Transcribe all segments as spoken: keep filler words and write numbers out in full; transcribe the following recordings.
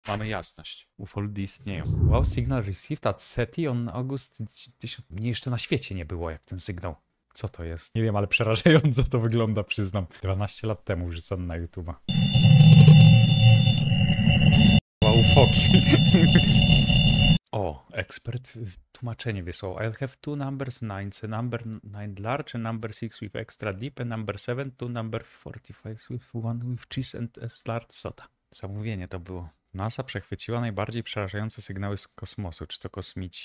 Mamy jasność. Ufoludy istnieją. Wow, signal received at SETI on August... Mnie jeszcze na świecie nie było jak ten sygnał. Co to jest? Nie wiem, ale przerażająco to wygląda, przyznam. dwanaście lat temu wrzucony na YouTube'a. Wow, foki. O, ekspert tłumaczenie wysłał. I'll have two numbers nine. A number nine large, a number six with extra deep, a number seven, two number forty-five with one with cheese and a large soda. Zamówienie to było. NASA przechwyciła najbardziej przerażające sygnały z kosmosu. Czy to kosmici?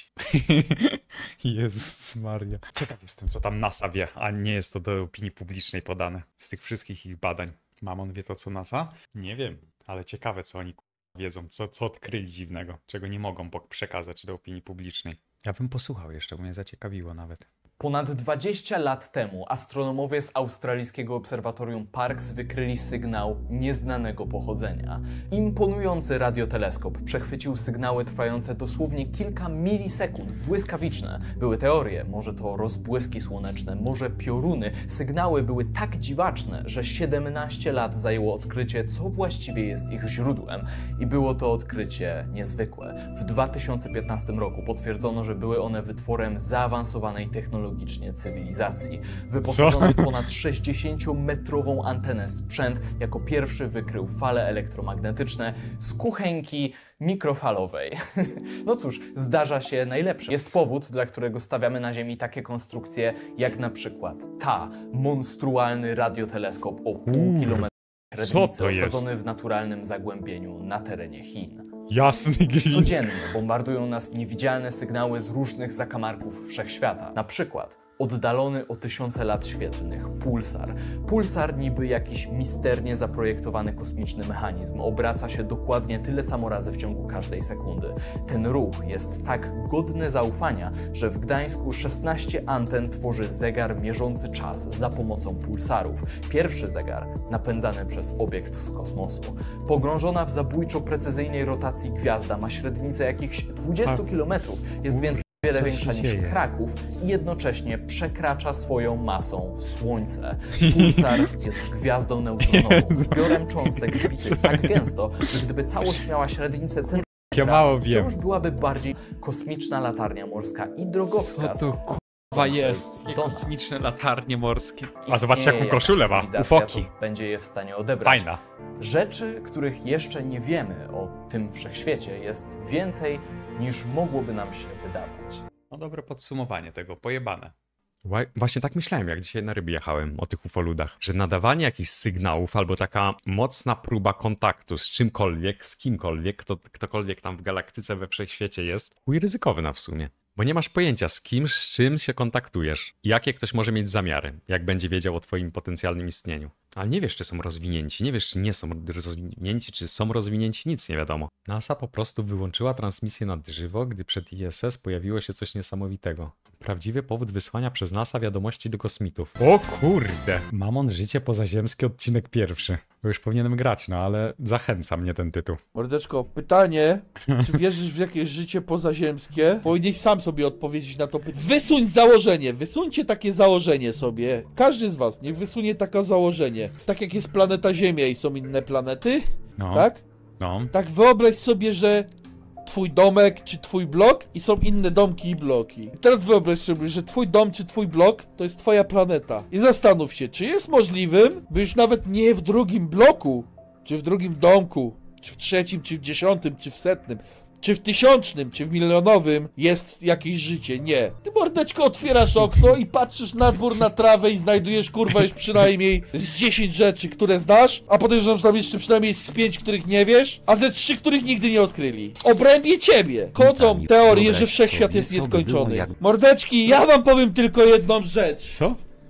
Jezus Maria. Ciekaw jestem, co tam NASA wie, a nie jest to do opinii publicznej podane. Z tych wszystkich ich badań. Mamon wie to, co NASA? Nie wiem, ale ciekawe, co oni wiedzą, co, co odkryli dziwnego, czego nie mogą przekazać do opinii publicznej. Ja bym posłuchał jeszcze, bo mnie zaciekawiło nawet. Ponad dwadzieścia lat temu astronomowie z australijskiego obserwatorium Parkes wykryli sygnał nieznanego pochodzenia. Imponujący radioteleskop przechwycił sygnały trwające dosłownie kilka milisekund, błyskawiczne. Były teorie, może to rozbłyski słoneczne, może pioruny. Sygnały były tak dziwaczne, że siedemnaście lat zajęło odkrycie, co właściwie jest ich źródłem. I było to odkrycie niezwykłe. W dwa tysiące piętnastym roku potwierdzono, że były one wytworem zaawansowanej technologii cywilizacji. Wyposażony w ponad sześćdziesięciometrową antenę sprzęt jako pierwszy wykrył fale elektromagnetyczne z kuchenki mikrofalowej. No cóż, zdarza się najlepsze. Jest powód, dla którego stawiamy na Ziemi takie konstrukcje, jak na przykład ta, monstrualny radioteleskop o pół kilometra średnicy, osadzony w naturalnym zagłębieniu na terenie Chin. Jasny gwint. Codziennie bombardują nas niewidzialne sygnały z różnych zakamarków wszechświata. Na przykład oddalony o tysiące lat świetlnych pulsar. Pulsar, niby jakiś misternie zaprojektowany kosmiczny mechanizm, obraca się dokładnie tyle samo razy w ciągu każdej sekundy. Ten ruch jest tak godny zaufania, że w Gdańsku szesnaście anten tworzy zegar mierzący czas za pomocą pulsarów. Pierwszy zegar napędzany przez obiekt z kosmosu. Pogrążona w zabójczo precyzyjnej rotacji gwiazda ma średnicę jakichś dwudziestu kilometrów, jest więc wiele większa niż Kraków i jednocześnie przekracza swoją masą Słońce. Pulsar jest gwiazdą neutronową, zbiorem cząstek zbitych tak gęsto, że gdyby całość miała średnicę centymetra, wciąż byłaby bardziej kosmiczna latarnia morska i drogowskaz. Co to k***a jest? Jakie kosmiczne latarnie morskie. A zobaczcie, jaką koszulę ma. Ufoki. Będzie je w stanie odebrać. Fajna. Rzeczy, których jeszcze nie wiemy o tym wszechświecie, jest więcej niż mogłoby nam się wydawać. No dobre podsumowanie tego, pojebane. Właśnie tak myślałem, jak dzisiaj na ryby jechałem o tych ufoludach, że nadawanie jakichś sygnałów albo taka mocna próba kontaktu z czymkolwiek, z kimkolwiek, kto, ktokolwiek tam w galaktyce we wszechświecie jest, chuj ryzykowna w sumie. Bo nie masz pojęcia, z kim, z czym się kontaktujesz. Jakie ktoś może mieć zamiary, jak będzie wiedział o twoim potencjalnym istnieniu. Ale nie wiesz, czy są rozwinięci, nie wiesz, czy nie są rozwinięci, czy są rozwinięci, nic nie wiadomo. NASA po prostu wyłączyła transmisję na żywo, gdy przed I S S pojawiło się coś niesamowitego. Prawdziwy powód wysłania przez NASA wiadomości do kosmitów. O kurde! Mamon, życie pozaziemskie, odcinek pierwszy. Bo już powinienem grać, no ale zachęca mnie ten tytuł. Mordeczko, pytanie, czy wierzysz w jakieś życie pozaziemskie? Powinieneś sam sobie odpowiedzieć na to pytanie. Wysuń założenie, wysuńcie takie założenie sobie. Każdy z was niech wysunie takie założenie. Tak jak jest planeta Ziemia i są inne planety, no, tak? No. Tak wyobraź sobie, że twój domek czy twój blok i są inne domki i bloki. I teraz wyobraź sobie, że twój dom czy twój blok to jest twoja planeta. I zastanów się, czy jest możliwym, by już nawet nie w drugim bloku, czy w drugim domku, czy w trzecim, czy w dziesiątym, czy w setnym, czy w tysiącznym, czy w milionowym jest jakieś życie. Nie. Ty, mordeczko, otwierasz okno i patrzysz na dwór, na trawę i znajdujesz, kurwa, już przynajmniej z dziesięć rzeczy, które znasz, a podejrzewam, że tam jeszcze przynajmniej z pięć, których nie wiesz, a ze trzy, których nigdy nie odkryli. Obrębie ciebie chodzą teorie, że wszechświat jest nieskończony. Mordeczki, ja wam powiem tylko jedną rzecz. Co?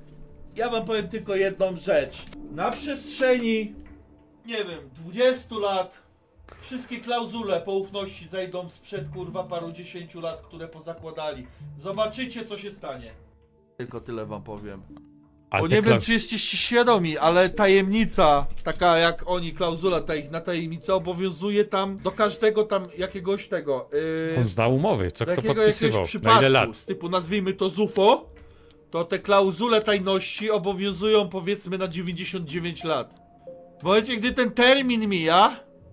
Ja wam powiem tylko jedną rzecz. Na przestrzeni, nie wiem, dwudziestu lat wszystkie klauzule poufności zejdą sprzed, kurwa, paru dziesięciu lat, które pozakładali. Zobaczycie, co się stanie. Tylko tyle wam powiem. Ale Bo nie kla... wiem, czy jesteście świadomi, ale tajemnica, taka jak oni, klauzula ta ich na tajemnicę obowiązuje tam do każdego tam jakiegoś tego... Yy, On zna umowy, co kto podpisywał, przypadku, na ile lat. Z typu, nazwijmy to Z U F O, to te klauzule tajności obowiązują, powiedzmy, na dziewięćdziesiąt dziewięć lat. W momencie, gdy ten termin mija,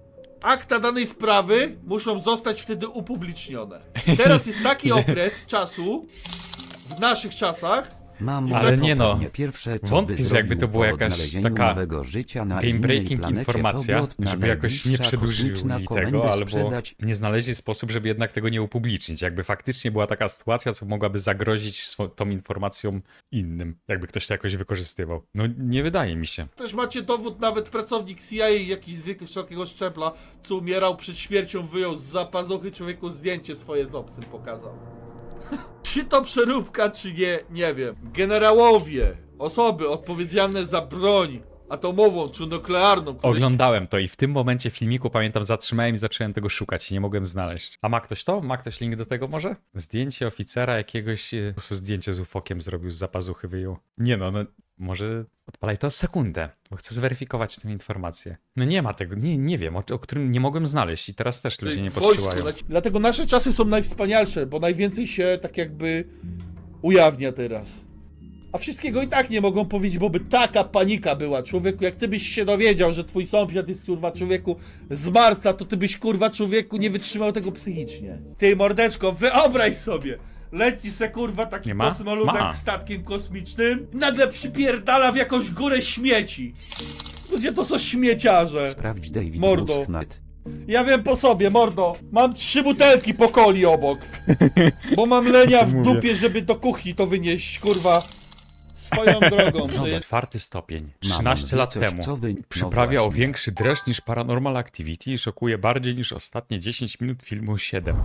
akta danej sprawy muszą zostać wtedy upublicznione. Teraz jest taki okres czasu, w naszych czasach, Mam Ale nie no, pierwsze, co wątpię, by że jakby to zrobił była po jakaś odnalezieniu taka nowego życia na game innej breaking planecie, informacja, to bot na żeby jakoś nie najbliższa przedłużyli kosmiczna tego, komendy albo sprzedać. nie znaleźli sposób, żeby jednak tego nie upublicznić. Jakby faktycznie była taka sytuacja, co mogłaby zagrozić swo- tą informacją innym, jakby ktoś to jakoś wykorzystywał. No nie wydaje mi się. też macie dowód, nawet pracownik C I A jakiś zwykły wszelkiego szczebla, co umierał przed śmiercią, wyjął z zapazuchy człowieku zdjęcie swoje z obcym pokazał. Czy to przeróbka, czy nie, nie wiem. Generałowie, osoby odpowiedzialne za broń atomową czy nuklearną, które... Oglądałem to i w tym momencie filmiku, pamiętam, zatrzymałem i zacząłem tego szukać i nie mogłem znaleźć. A ma ktoś to? Ma ktoś link do tego może? Zdjęcie oficera jakiegoś... e, Co zdjęcie z ufokiem zrobił, z zapazuchy wyjął. Nie no, no może odpalaj to sekundę, bo chcę zweryfikować tę informację. No nie ma tego, nie, nie wiem, o, o którym nie mogłem znaleźć i teraz też ludzie nie w wojsku podsyłają. leci- Dlatego nasze czasy są najwspanialsze, bo najwięcej się tak jakby ujawnia teraz. A wszystkiego i tak nie mogą powiedzieć, bo by taka panika była, człowieku. Jak ty byś się dowiedział, że twój sąsiad jest, kurwa, człowieku z Marsa, to ty byś, kurwa, człowieku, nie wytrzymał tego psychicznie. Ty, mordeczko, wyobraź sobie! Leci se, kurwa, taki Nie ma? kosmoludek Ma. statkiem kosmicznym i nagle przypierdala w jakąś górę śmieci. Ludzie to są śmieciarze. Sprawdź David Mordo. Musknet. Ja wiem po sobie, mordo. Mam trzy butelki po coli obok. Bo mam lenia w Mówię. dupie, żeby do kuchni to wynieść, kurwa. Swoją drogą, że jest... Czwarty stopień. Mam trzynaście lat coś, temu. co wy- no Przyprawia o właśnie. większy dreszcz niż Paranormal Activity i szokuje bardziej niż ostatnie dziesięć minut filmu siedem.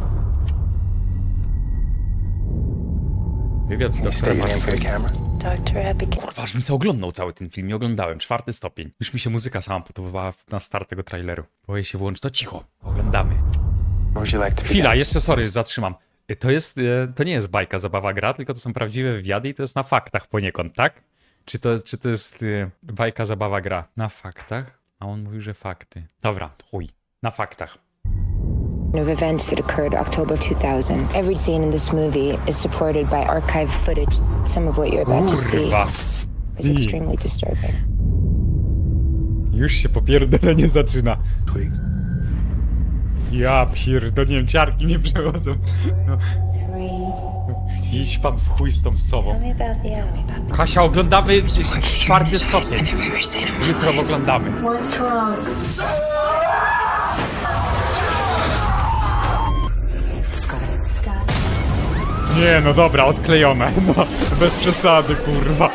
Wywiad z doktorem Doctor Abigail. Kurwa, aż bym sobie oglądał cały ten film, nie oglądałem. Czwarty stopień. Już mi się muzyka sama podobała na start tego traileru. Boję się włączyć, to cicho, oglądamy. Chwila, jeszcze sorry, zatrzymam. To jest, e, to nie jest bajka, zabawa, gra, tylko to są prawdziwe wywiady i to jest na faktach poniekąd, tak? Czy to, czy to jest e, bajka, zabawa, gra? Na faktach? A on mówił, że fakty. Dobra, chuj. Na faktach. Of events that occurred October two thousand. Every scene in this movie is supported by archive footage. Some of what you're about to see Kurwa. is extremely disturbing. Już się popierdolenie zaczyna. Ja pierdolę, ciarki nie przechodzą. No. Idź pan w chuj z tą sową. Kasia, oglądamy czwarty stopień. Jutro oglądamy. Nie, no dobra, odklejone. No, bez przesady, kurwa.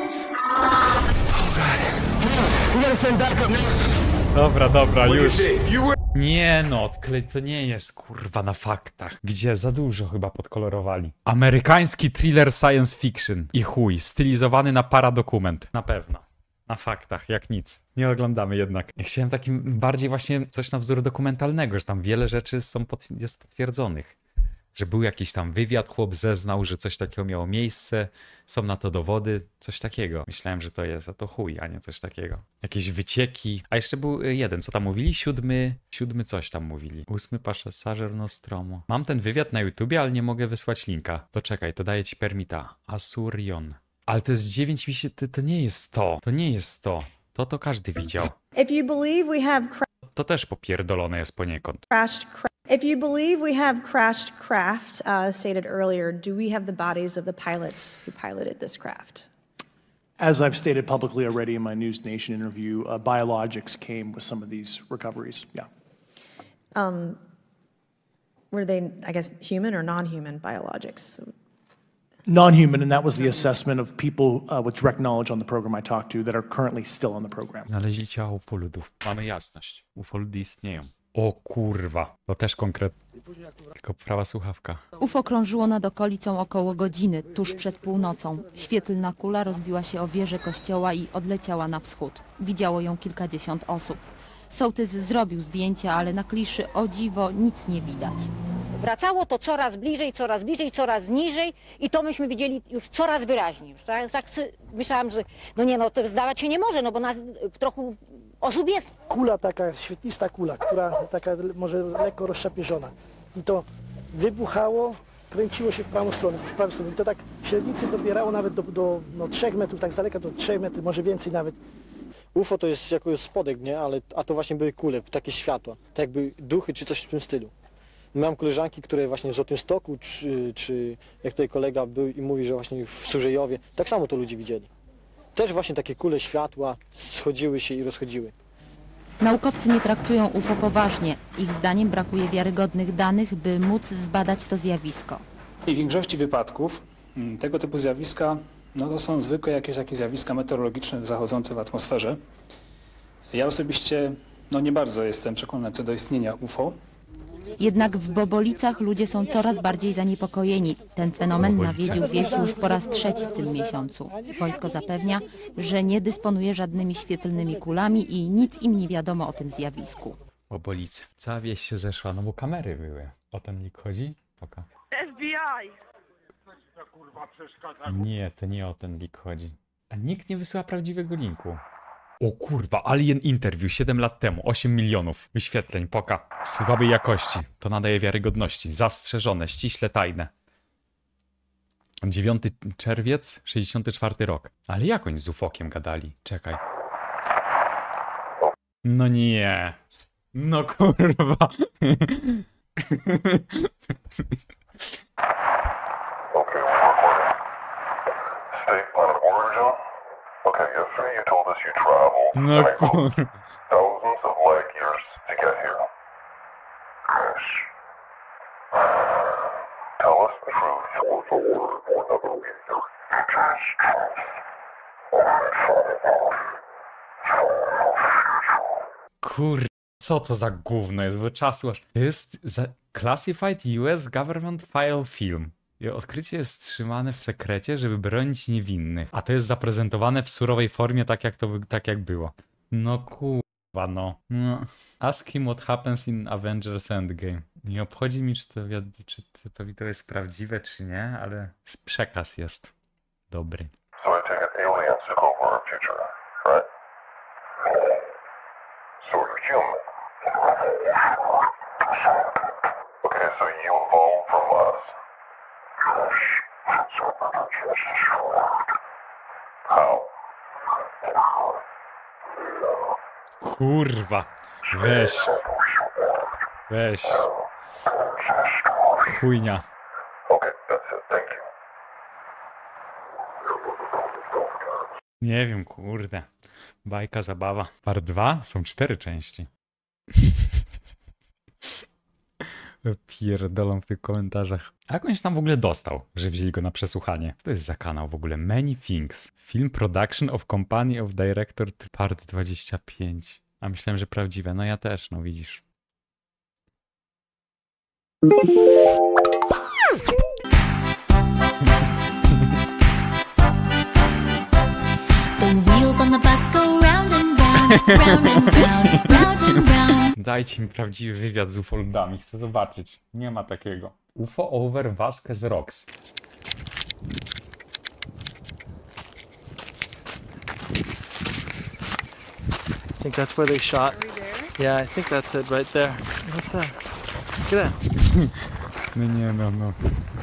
Dobra, dobra, już. Nie no, odklej to nie jest, kurwa, na faktach. Gdzie? Za dużo chyba podkolorowali. Amerykański thriller science fiction. I chuj, stylizowany na paradokument. Na pewno. Na faktach, jak nic. Nie oglądamy jednak. Ja chciałem takim bardziej właśnie coś na wzór dokumentalnego, że tam wiele rzeczy są pod, jest potwierdzonych. Że był jakiś tam wywiad, chłop zeznał, że coś takiego miało miejsce, są na to dowody, coś takiego. Myślałem, że to jest, a to chuj, a nie coś takiego. Jakieś wycieki. A jeszcze był jeden, co tam mówili? Siódmy, siódmy coś tam mówili. Ósmy pasażer Nostromo. Mam ten wywiad na YouTubie, ale nie mogę wysłać linka. To czekaj, to daję ci permita. Asurion. Ale to jest dziewięć, mi się, to, to nie jest to. To nie jest to. To to każdy widział. If you believe we have To też popierdolone jest poniekąd. crashed craft, if you believe we have crashed craft, uh, stated earlier, do we have the bodies of the pilots who piloted this craft? As I've stated publicly already in my News Nation interview, uh, biologics came with some of these recoveries. Yeah. Were they, I guess, human or non-human biologics? Non-human, and that was the assessment of people uh, with direct knowledge on the program I talked to that are currently still on the program. Znaleźli ciało ufoludów. Mamy jasność. Ufoludy istnieją. O kurwa. To też konkretnie. Tylko prawa słuchawka. U F O krążyło nad okolicą około godziny, tuż przed północą. Świetlna kula rozbiła się o wieżę kościoła i odleciała na wschód. Widziało ją kilkadziesiąt osób. Sołtys zrobił zdjęcia, ale na kliszy o dziwo nic nie widać. Wracało to coraz bliżej, coraz bliżej, coraz niżej i to myśmy widzieli już coraz wyraźniej. Już tak, tak myślałam, że no nie, no to zdawać się nie może, no bo nas trochę osób jest. Kula taka, świetlista kula, która taka może lekko rozszczapieżona. I to wybuchało, kręciło się w prawą stronę, w prawą stronę. I to tak średnicy dobierało nawet do, do no, trzech metrów, tak z daleka do trzech metrów, może więcej nawet. U F O to jest jako spodek, nie? Ale, a to właśnie były kule, takie światła, tak jakby duchy czy coś w tym stylu. Mam koleżanki, które właśnie w Złotymstoku, czy, czy jak tutaj kolega był i mówi, że właśnie w Surzejowie, tak samo to ludzie widzieli. Też właśnie takie kule światła schodziły się i rozchodziły. Naukowcy nie traktują U F O poważnie. Ich zdaniem brakuje wiarygodnych danych, by móc zbadać to zjawisko. W większości wypadków tego typu zjawiska no to są zwykłe jakieś takie zjawiska meteorologiczne zachodzące w atmosferze. Ja osobiście no nie bardzo jestem przekonany co do istnienia U F O. Jednak w Bobolicach ludzie są coraz bardziej zaniepokojeni. Ten fenomen nawiedził wieś już po raz trzeci w tym miesiącu. Wojsko zapewnia, że nie dysponuje żadnymi świetlnymi kulami i nic im nie wiadomo o tym zjawisku. Bobolice. Cała wieś się zeszła, no bo kamery były. O ten lik chodzi? Poka. F B I! Nie, to nie o ten lik chodzi. A nikt nie wysyła prawdziwego linku. O kurwa, Alien Interview siedem lat temu, osiem milionów wyświetleń, poka. Słabej jakości, to nadaje wiarygodności, zastrzeżone, ściśle tajne. dziewiąty czerwiec, sześćdziesiąty czwarty rok. Ale jak oni z ufokiem gadali? Czekaj. No nie. No kurwa. Okay, yesterday you told us you traveled No kurwa. thousands of light years to get here. Yes. Tell us the truth or the word or never be here. It is truth. Only fall off. Fall off. Kur... Co to za gówno jest, bo czasu aż... Jest za... Classified U S Government File Film. I odkrycie jest wstrzymane w sekrecie, żeby bronić niewinnych. A to jest zaprezentowane w surowej formie, tak jak to tak jak było. No kurwa, no. no. Ask him what happens in Avengers Endgame. Nie obchodzi mi, czy to, czy to, to jest prawdziwe, czy nie, ale przekaz jest dobry. So I take it aliens took over our future, right? So you're human. Okay, so you evolved from us. How? Kurwa, weź. Weź. Chujnia. Okay, that's it. Thank you. Nie wiem, kurde. Bajka, zabawa. Part dwa? Są cztery części. Pierdolą w tych komentarzach. A jak on się tam w ogóle dostał, że wzięli go na przesłuchanie? Co to jest za kanał w ogóle? Many Things. Film Production of Company of Director Part dwadzieścia pięć. A myślałem, że prawdziwe. No ja też, no widzisz. Dajcie mi prawdziwy wywiad z ufoludami, chcę zobaczyć. Nie ma takiego. U F O over Vasquez Rocks. I think that's where they shot. Yeah, I think that's it right there. What's that? Look at that. No nie, no, no.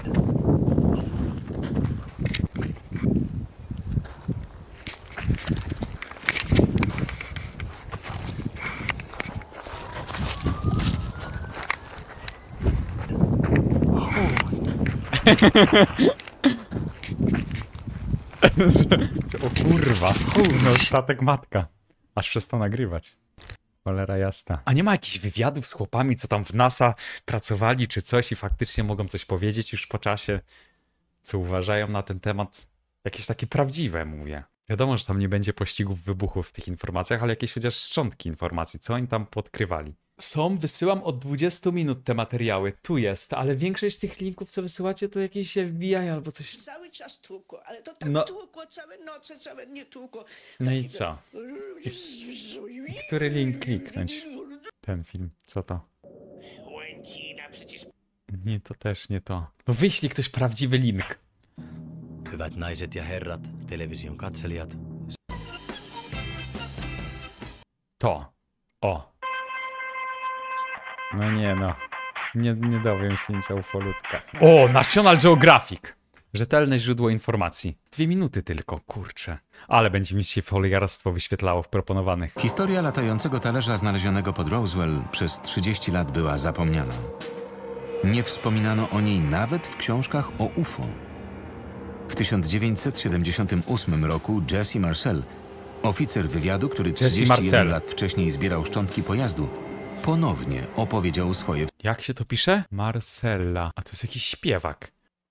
O kurwa, no statek matka. Aż przestał nagrywać. Cholera jasna. A nie ma jakichś wywiadów z chłopami, co tam w NASA pracowali czy coś i faktycznie mogą coś powiedzieć już po czasie, co uważają na ten temat? Jakieś takie prawdziwe, mówię. Wiadomo, że tam nie będzie pościgów, wybuchów w tych informacjach, ale jakieś chociaż szczątki informacji, co oni tam podkrywali. Są, wysyłam od dwudziestu minut te materiały. Tu jest, ale większość tych linków, co wysyłacie, to jakieś F B I albo coś. Cały czas tłukło, ale to tak No. tłukło, całe noce, całe dnie tłukło. No i co? Który link kliknąć? Ten film, co to? Łęcina przecież. Nie, to też nie to. No wyślij ktoś prawdziwy link. Hyvät naiset ja herrat, television katselijat. To. O. No nie no. Nie, nie dowiem się nic o ufolutkach. O, National Geographic. Rzetelne źródło informacji. W dwie minuty tylko, kurczę. Ale będzie mi się foliarstwo wyświetlało w proponowanych. Historia latającego talerza znalezionego pod Roswell przez trzydzieści lat była zapomniana. Nie wspominano o niej nawet w książkach o U F O. W tysiąc dziewięćset siedemdziesiątym ósmym roku Jesse Marcel, oficer wywiadu, który trzydzieści jeden lat wcześniej zbierał szczątki pojazdu, ponownie opowiedział swoje... Jak się to pisze? Marcella. A to jest jakiś śpiewak.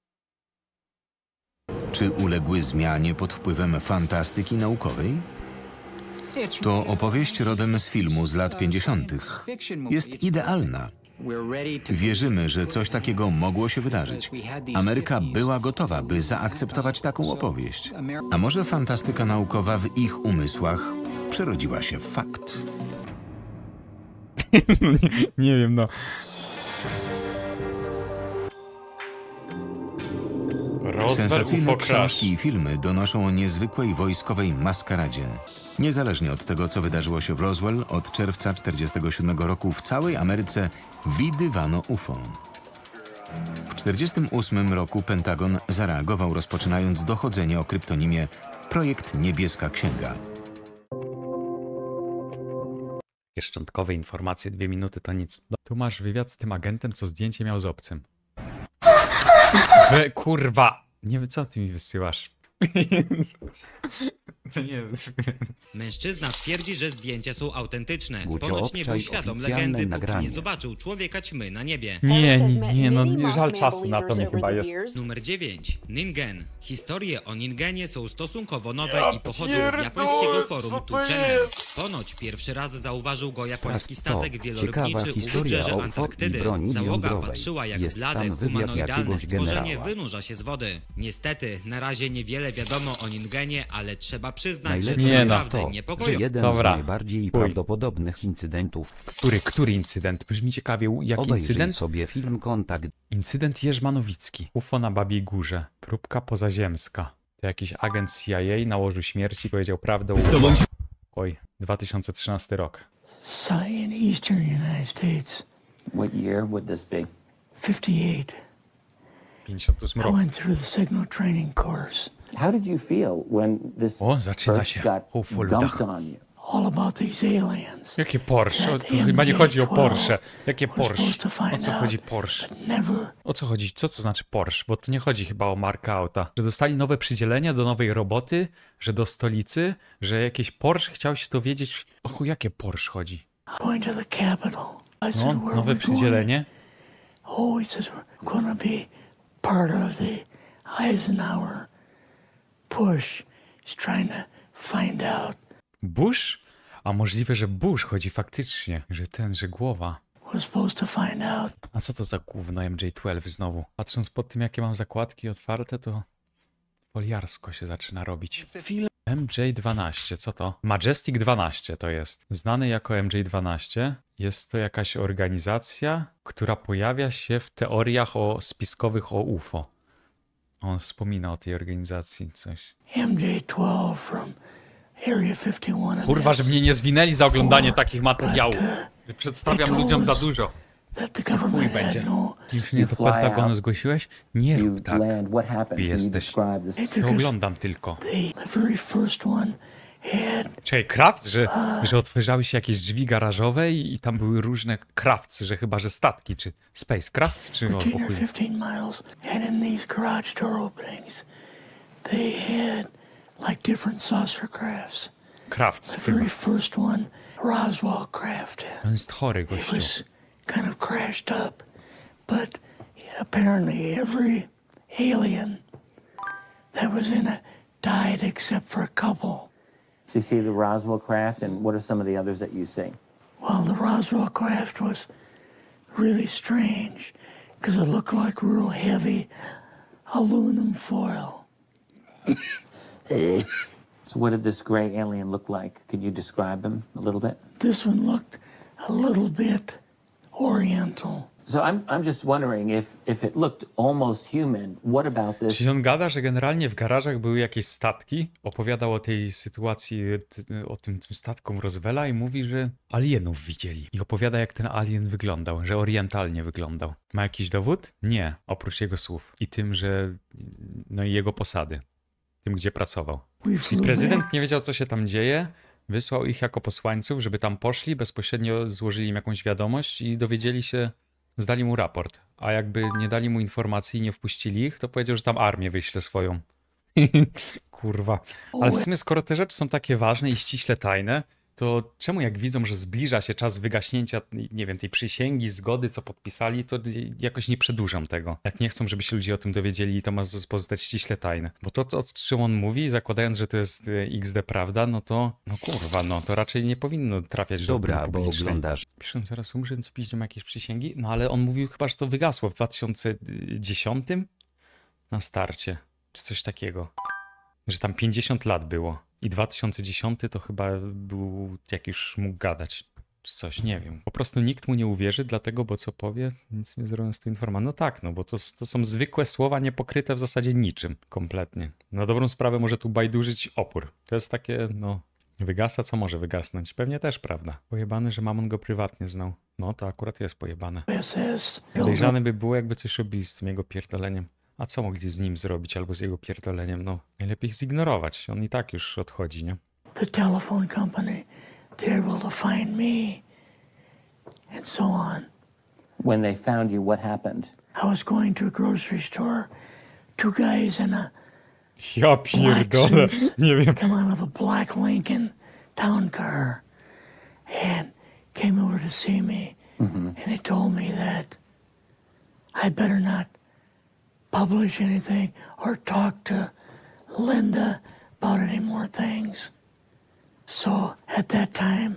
Czy uległy zmianie pod wpływem fantastyki naukowej? To opowieść rodem z filmu z lat pięćdziesiątych. Jest idealna. Wierzymy, że coś takiego mogło się wydarzyć. Ameryka była gotowa, by zaakceptować taką opowieść. A może fantastyka naukowa w ich umysłach przerodziła się w fakt? Nie wiem, no. Sensacyjne książki i filmy donoszą o niezwykłej wojskowej maskaradzie. Niezależnie od tego, co wydarzyło się w Roswell, od czerwca tysiąc dziewięćset czterdziestego siódmego roku w całej Ameryce widywano U F O. W tysiąc dziewięćset czterdziestym ósmym roku Pentagon zareagował, rozpoczynając dochodzenie o kryptonimie Projekt Niebieska Księga. Jakieś szczątkowe informacje, dwie minuty to nic. Tu masz wywiad z tym agentem, co zdjęcie miał z obcym. We, kurwa! Nie wiem, co ty mi wysyłasz. To nie wiem. Mężczyzna twierdzi, że zdjęcia są autentyczne. Gucio, Ponoć nie był obczaj świadom oficjalne legendy, póki nagranie. nie zobaczył człowieka ćmy na niebie. Nie, nie, nie, no nie, żal czasu na to mi chyba jest. Numer dziewięć. Ningen. Historie o Ningenie są stosunkowo nowe Ja i pochodzą z pierdolę, japońskiego co forum to Tuchenen. jest? Ponoć pierwszy raz zauważył go japoński Sprawdź to. statek wielorybniczy Ciekawa u historia wybrzeży o U F O i Antarktydy. broni Załoga jądrowej. patrzyła, jak Jest blade, tam wywiad humanoidalne jakiegoś stworzenie generała. wynurza się z wody. Niestety, na razie niewiele wiadomo o Ningenie, ale trzeba przyznać, że Najlepsze to jest naprawdę to, że niepokojące. jeden Dobra. z najbardziej Chuj. prawdopodobnych incydentów. Który, który incydent? Brzmi ciekawie, jaki Obejrzyj incydent? sobie film Kontakt. Incydent Jerzmanowicki. U F O na Babiej Górze. Próbka pozaziemska. To jakiś agent C I A nałożył śmierci i powiedział prawdę o... Oj, dwa tysiące trzynasty rok. Site in eastern United States. What year would this be? fifty-eight. pięćdziesiąty ósmy I rok. went through the signal training course. How did you feel when this O, zaczyna first się. got O, Fulda. dumped on you? All about these aliens. Jakie Porsche? O, That tu chyba nie chodzi o M J twelve Porsche. Jakie was Porsche? supposed to find O co out, chodzi Porsche? but never. O co chodzi? Co to znaczy Porsche? Bo to nie chodzi chyba o markę auta. Że dostali nowe przydzielenia do nowej roboty, że do stolicy, że jakieś Porsche chciał się dowiedzieć. O chuj, jakie Porsche chodzi? Going to the capital. I said, No, where nowe are we przydzielenie. going? Oh, he says, we're going to be part of the Eisenhower push. He's trying to find out. Bush? A możliwe, że Bush chodzi faktycznie, że ten, że głowa. We're supposed to find out. A co to za gówno M J dwanaście znowu? Patrząc po tym, jakie mam zakładki otwarte, to foliarsko się zaczyna robić. M J dwanaście, co to? Majestic dwanaście to jest. Znany jako M J dwanaście. Jest to jakaś organizacja, która pojawia się w teoriach o spiskowych o U F O. On wspomina o tej organizacji coś. M J twelve from Area fifty-one. Kurwa, że mnie nie zwinęli za oglądanie takich materiałów. Przedstawiam ludziom za dużo. Chuj będzie. Już nie do Pentagonu zgłosiłeś? Nie rób tak. Ty jesteś. Ja oglądam tylko. The very first one had Czekaj, Kraft, że, że otworzyły się jakieś drzwi garażowe i, i tam były różne crafts, że chyba, że statki, czy space crafts, czy o, fourteen o or chuj. fifteen miles, and in these garage door openings, they had like different saucer crafts. Crafts The chyba. very first one, Roswell craft. On jest chory, It gościu. was kind of crashed up, but apparently every alien that was in it died except for a couple. So you see the Roswell craft, and what are some of the others that you see? Well, the Roswell craft was really strange because it looked like real heavy aluminum foil. So what did this gray alien look like? Could you describe him a little bit? This one looked a little bit oriental. So I'm, I'm just wondering if, if it looked almost human, what about this? Czyli on gada, że generalnie w garażach były jakieś statki, opowiadał o tej sytuacji, t- o tym, tym statkom Roswella i mówi, że alienów widzieli. I opowiada, jak ten alien wyglądał, że orientalnie wyglądał. Ma jakiś dowód? Nie, oprócz jego słów. I tym, że... no i jego posady. tym, gdzie pracował. We I flew prezydent back. nie wiedział, co się tam dzieje, wysłał ich jako posłańców, żeby tam poszli, bezpośrednio złożyli im jakąś wiadomość i dowiedzieli się, zdali mu raport. A jakby nie dali mu informacji i nie wpuścili ich, to powiedział, że tam armię wyśle swoją. Kurwa. Ale w sumie skoro te rzeczy są takie ważne i ściśle tajne, to czemu jak widzą, że zbliża się czas wygaśnięcia, nie wiem, tej przysięgi, zgody, co podpisali, to jakoś nie przedłużam tego. Jak nie chcą, żeby się ludzie o tym dowiedzieli, to ma pozostać ściśle tajne. Bo to, to, o czym on mówi, zakładając, że to jest iks de prawda, no to, no kurwa, no to raczej nie powinno trafiać do Dobra, opinii bo publicznej. oglądasz. Piszę, zaraz umrze, więc piździą jakieś przysięgi. No ale on mówił chyba, że to wygasło w dwa tysiące dziesiątym na starcie, czy coś takiego. Że tam pięćdziesiąt lat było. I dwa tysiące dziesiąty to chyba był, jak już mógł gadać, czy coś, nie wiem. Po prostu nikt mu nie uwierzy, dlatego, bo co powie, nic nie zrobią z tej informacji. No tak, no bo to, to są zwykłe słowa niepokryte w zasadzie niczym, kompletnie. Na dobrą sprawę może tu bajdurzyć opór. To jest takie, no, wygasa, co może wygasnąć. Pewnie też prawda. Pojebany, że Mamon go prywatnie znał. No to akurat jest pojebane. Podejrzane by było, jakby coś robili z tym jego pierdoleniem. A co mogli z nim zrobić albo z jego pierdoleniem? No, najlepiej ich zignorować. On i tak już odchodzi, nie? The telephone company, they're able to find me, and so on. When they found you, what happened? I was going to a grocery store. Two guys in a Ja black pierdolę, suits nie wiem. come out of a black Lincoln town car and came over to see me, and they told me that I better not publish anything or talk to Linda about any more things. So at that time,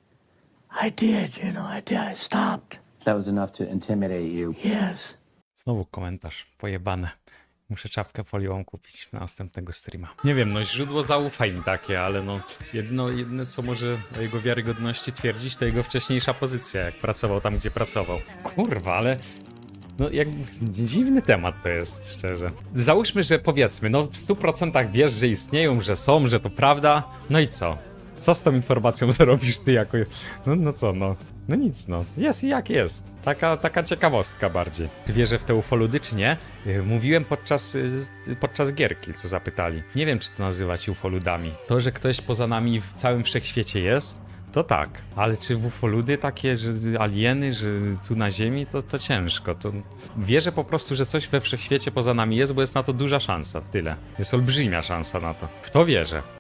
I did, you know, I did, I stopped. That was enough to intimidate you. Yes. Znowu komentarz, pojebane. Muszę czapkę foliową kupić na następnego streama. Nie wiem, no źródło zaufaj mi takie, ale no jedno, jedno co może o jego wiarygodności twierdzić, to jego wcześniejsza pozycja, jak pracował tam, gdzie pracował. Kurwa, ale no jak dziwny temat to jest, szczerze. Załóżmy, że powiedzmy, no w stu procentach wiesz, że istnieją, że są, że to prawda, no i co? Co z tą informacją zrobisz ty jako... No, no co, no. No nic, no. Jest i jak jest. Taka, taka ciekawostka bardziej. Czy wierzę w te ufoludy, czy nie? Mówiłem podczas, podczas gierki, co zapytali. Nie wiem, czy to nazywać ufoludami. To, że ktoś poza nami w całym wszechświecie jest, to tak. Ale czy w ufoludy takie, że alieny, że tu na ziemi, to, to ciężko. To wierzę po prostu, że coś we wszechświecie poza nami jest, bo jest na to duża szansa. Tyle. Jest olbrzymia szansa na to. W to wierzę.